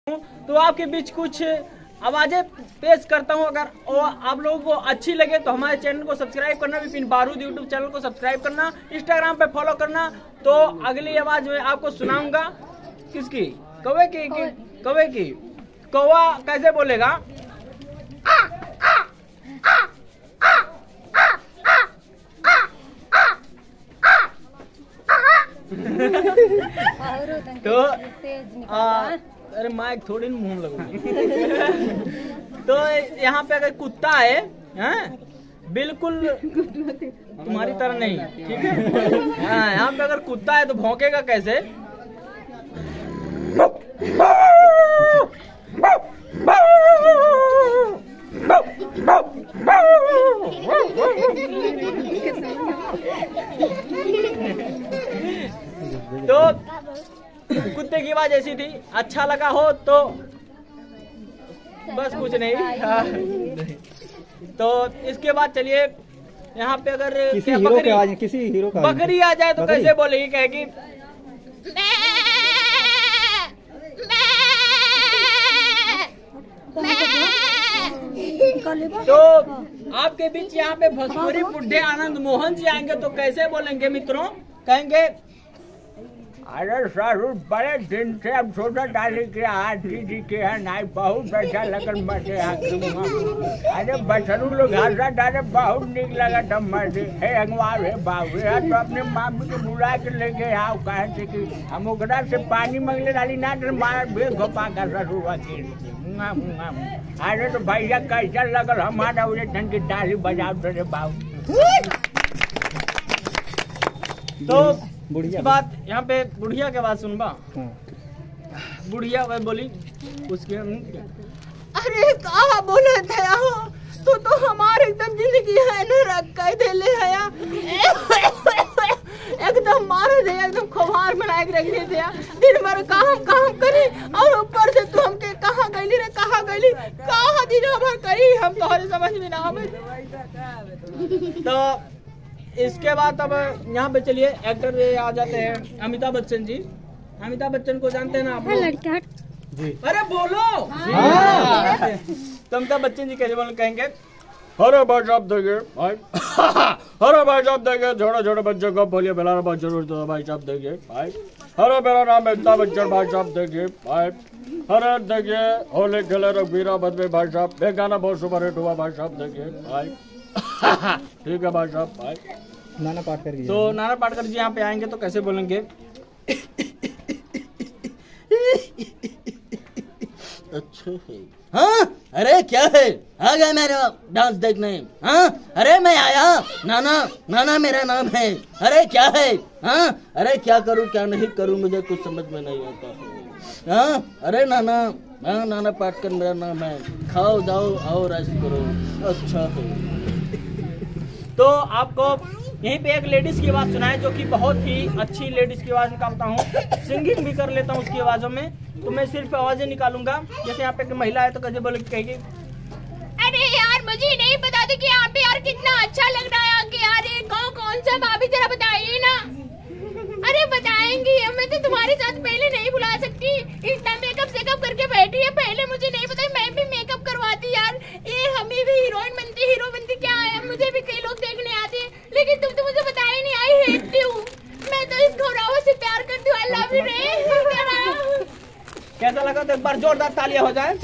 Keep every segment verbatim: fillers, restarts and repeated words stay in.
तो आपके बीच कुछ आवाजें पेश करता हूं। अगर आप लोगों को अच्छी लगे तो हमारे चैनल को सब्सक्राइब करना, विपिन बारूद यूट्यूब चैनल को सब्सक्राइब करना, इंस्टाग्राम पे फॉलो करना। तो अगली आवाज में आपको सुनाऊंगा किसकी, कौवे की, कौवे की। कौवा कैसे बोलेगा? तो आ, अरे माइक थोड़ी मुंह में लगूंगी। तो यहाँ पे अगर कुत्ता है, हैं? बिल्कुल तुम्हारी तरह नहीं, ठीक है। हाँ, यहाँ पे अगर कुत्ता है तो भौंकेगा कैसे? तो कुत्ते की आवाज ऐसी थी। अच्छा लगा हो तो बस कुछ नहीं। हाँ। तो इसके बाद चलिए यहाँ पे अगर किसी हीरो की आवाज, किसी हीरो का बकरी आ जाए तो बकरी? कैसे बोलेगी? कहेगी तो आपके बीच यहाँ पे भोजपुरी बुढ़े आनंद मोहन जी आएंगे तो कैसे बोलेंगे मित्रों? कहेंगे अरे सर बड़े दिन से अब सोचा डाली के हाथ जी के है नहीं, बहुत अच्छा लगन मजे। अरे बछरू लोग हंसा डाले, बहुत निक लगा था मजे। हे अगवार हे बाबू है तो अपने मामी को बुला के लेके आओ, कहे थे कि हम ओकरा से पानी मंगले डाली ना तो मार भी घोपा कर ससुरवा के। अरे तो भैया कैसा लगल हमारा उड़े ढंग की डाली बजाओ रे बाबू। तो बुढ़िया बात यहाँ पे बुढ़िया के बात सुनबा। बुढ़िया वह बोली उसके, अरे कहा बोले थे हो तो तो हमारे एकदम जिंदगी है न रख दे ले है एकदम मारे दे, एकदम खुमार बना के रख दे। दिन भर काम काम करी और ऊपर से तू हमके कहाँ गईली रे, कहाँ गईली, कहाँ दिन भर करी, हम तुम्हारे समझ में ना आवे। तो इसके बाद अब यहाँ पे चलिए एक्टर आ जाते हैं अमिताभ बच्चन जी। अमिताभ बच्चन को जानते हैं ना आप लोग? जी। अरे बोलो। हाँ। तो अमिताभ बच्चन जी कैसे बोल कहेंगे? अरे भाई साहब देखिए भाई, अरे भाई साहब देखिए छोटे छोटे बच्चे को बोलिए बेलाना बहुत जरूरी था भाई साहब देखिए भाई। अरे मेरा नाम है अमिताभ बच्चन भाई साहब देखिए भाई। अरे देखिए होली खेले रघुवीरा बदले भाई साहब, ये गाना बहुत सुपर हिट हुआ भाई साहब देखिए भाई। ठीक है भाई साहब भाई। नाना पाटकर जी, तो नाना पाटकर जी यहाँ पे आएंगे तो कैसे बोलेंगे? अच्छा है। हाँ अरे क्या है, आ गया मेरा डांस देखने। हाँ अरे मैं आया, नाना नाना मेरा नाम है। अरे क्या है? हाँ अरे क्या करूँ क्या नहीं करूँ मुझे कुछ समझ में नहीं आता। हाँ अरे नाना, हाँ नाना पाटकर मेरा नाम है, खाओ जाओ आओ रेस्ट करो। अच्छा है। तो आपको यहीं पे एक लेडीज की आवाज सुनाए जो कि बहुत ही अच्छी लेडीज की आवाज निकालता हूँ, सिंगिंग भी कर लेता हूँ उसकी आवाजों में। तो मैं सिर्फ आवाजें निकालूंगा। जैसे यहाँ पे एक महिला है तो कैसे बोले कहेगी? अरे यार मुझे नहीं बता दे कि यहाँ पे यार कितना अच्छा लग रहा है कि यार ये कौन कौन सा भाभी जरा बताइए ना। अरे बताएंगी, मैं तो तुम्हारे साथ पहले नहीं बुला सकती, इतना मेकअप सेकअप करके बैठी है, पहले मुझे नहीं पता, मैं भी मेकअप करवाती यार। ये हमें भी हीरोइन बनती, हीरो बनती क्या है, मुझे भी कई लोग देखने आते हैं, लेकिन तुम तो मुझे बता ही नहीं। आई हेट यू, मैं तो इस घोड़ाओं से प्यार करती हूँ। आई लव यू रे। कैसा लगा? तो एक बार जोरदार तालियां हो जाए।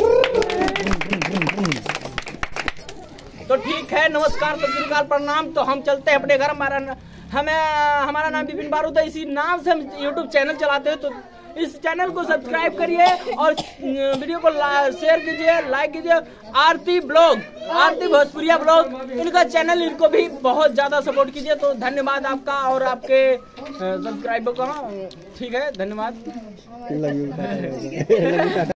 तो ठीक है, नमस्कार सत प्रणाम। तो हम चलते हैं अपने घर। हमारा हमें हमारा नाम विपिन बारूद है, इसी नाम से हम यूट्यूब चैनल चलाते हैं। तो इस चैनल को सब्सक्राइब करिए और वीडियो को शेयर कीजिए, लाइक कीजिए। आरती ब्लॉग, आरती भोजपुरिया ब्लॉग, इनका चैनल, इनको भी बहुत ज्यादा सपोर्ट कीजिए। तो धन्यवाद आपका और आपके सब्सक्राइबर का। ठीक है, धन्यवाद।